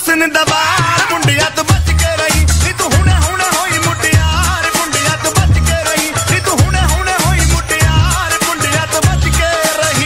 हुस्न दबार मुंडिया तो बच के रही नी तू हुने हुने होई मुटियार मुंडिया तो बच के रही नी तू हुने हुने होई मुटियार मुंडिया तो बच के रही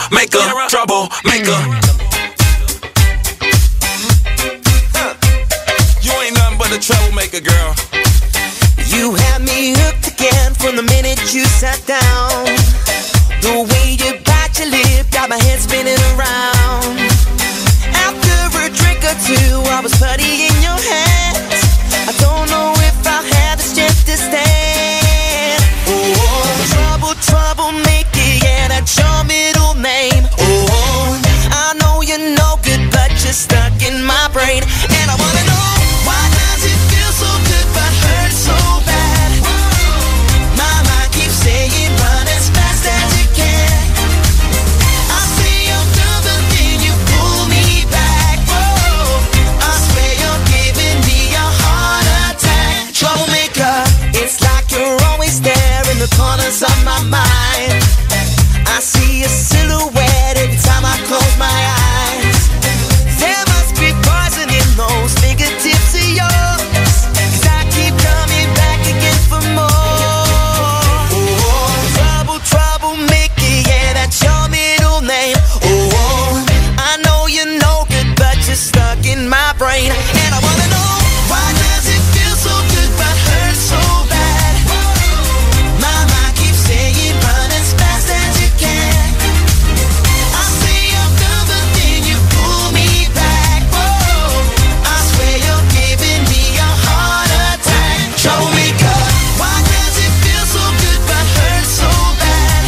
maker, troublemaker. You ain't nothing but a troublemaker, girl. You had me hooked again from the minute you sat down. The way you bite your lip got my head spinning around. After a drink or two, I was putty in your hands. I don't know if I have the strength to stand. Oh, troublemaker, yeah, that's your middle name. Oh, I know you're no good, but you're stuck in my brain. And I wanna know, why does it feel so good but hurt so bad? My mind keeps saying run as fast as you can. I say I'm done, but then you pull me back. Whoa, I swear you're giving me a heart attack. Troublemaker, it's like you're always there in the corners of my mind. I see a silhouette every time I close my eyes. There must be poison in those fingertips of yours, 'cause I keep coming back again for more. Oh, troublemaker, yeah, that's your middle name. Oh, I know you're no good, but you're stuck in my brain. And I wanna know, why does it feel so good but hurt so bad? My mind keeps saying run as fast as you can. I say I'm done, but then you pull me back. Whoa, I swear you're giving me a heart attack. Troublemaker, why does it feel so good but hurt so bad?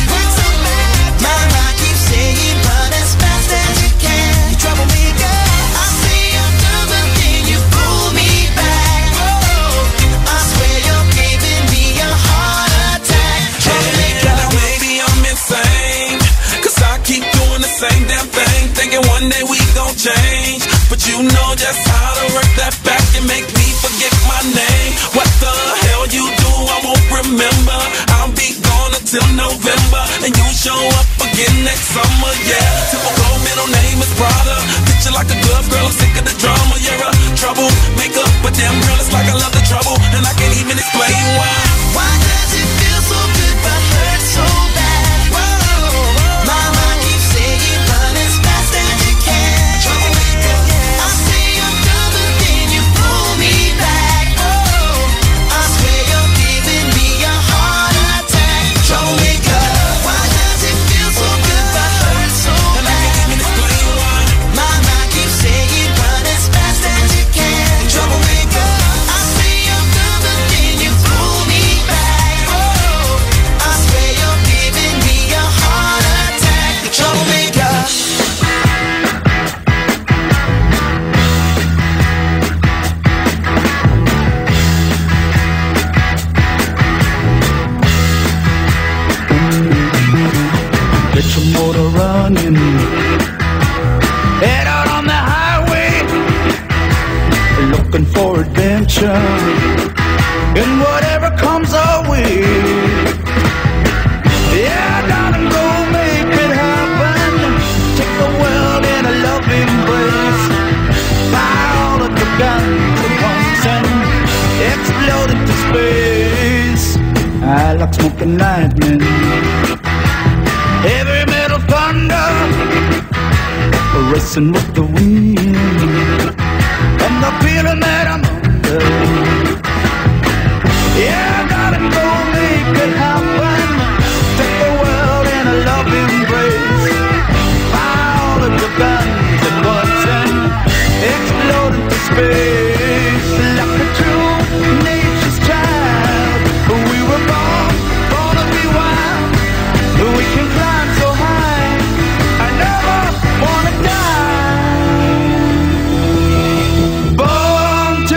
My mind keeps saying run as fast as you can. You troublemaker, I say I'm done, but then you pull me back. Whoa, I swear you're giving me a heart attack. Troublemaker. Now maybe I'm insane, 'cause I keep doing the same damn thing, thinking one day we gon' change. But you know just how to work that back and make me forget my name. What the hell you do, I won't remember. I'll be gone until November, and you show up again next summer, yeah. Typical middle name is Prada. Picture like a glove, girl, I'm sick of the drama. You're a troublemaker, but damn girl, it's like I love the trouble, and I can't even explain why. Why does it feel so good but hurt so bad? Whoa, my mind keeps saying run as fast as you can. I say I'm done, but then you pull me back. Whoa, I swear you're giving me a heart attack. Troublemaker, why does it feel so good but hurt so bad? My mind keeps saying run as fast as you can. Troublemaker, I say I'm done, but then you pull me back. Whoa, I swear you're giving me a heart attack. Troublemaker. Get your motor running, head out on the highway, looking for adventure, and whatever comes our way. Yeah, darling, go make it happen. Take the world in a loving embrace. Fire all of the guns at once and explode into space. I like smoking lightning, heavy metal thunder, racing with the wind, and the feeling that I'm under. Yeah, gotta go make it happen. Take the world in a loving embrace. Fire all of your guns at once and explode into space. Like a true nature's child, we were born to be wild. We can climb so high, I never wanna die. Born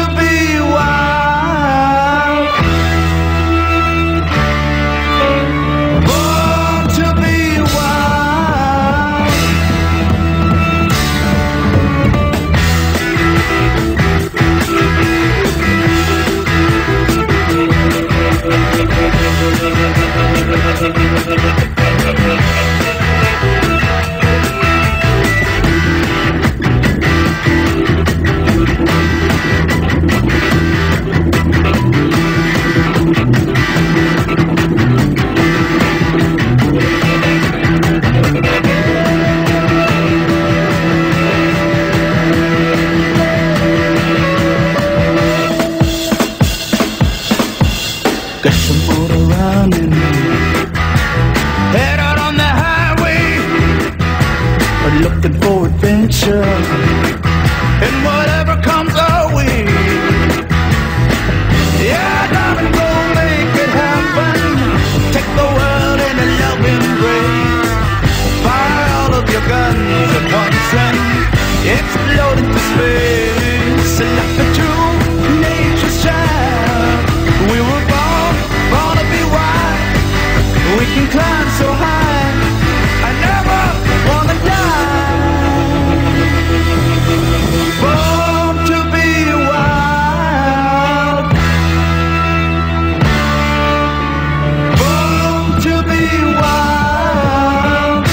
adventure and whatever comes our way. Yeah, darling, go make it happen. Take the world in a love embrace. Fire all of your guns at once and explode into space. Like a true nature's child, we were born to be wild. We can climb so high, I never wanna die. Born to be wild, born to be wild.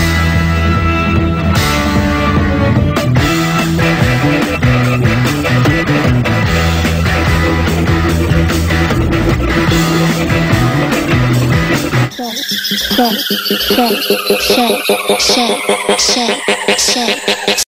Shake, shake, shake, shake, shake, shake.